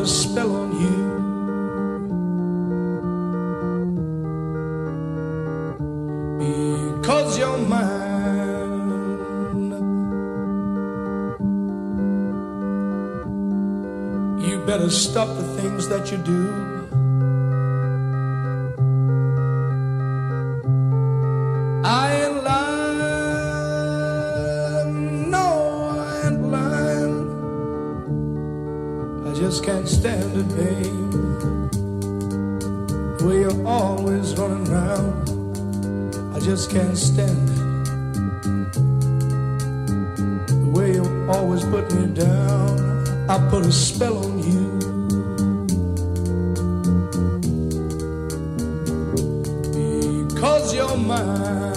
a spell on you. Because you're mine, you better stop the things that you do. I ain't lying, no, I ain't lying. I just can't stand it, babe, the way you're always running round. I just can't stand it, the way you always put me down. I put a spell on you. Because you're mine.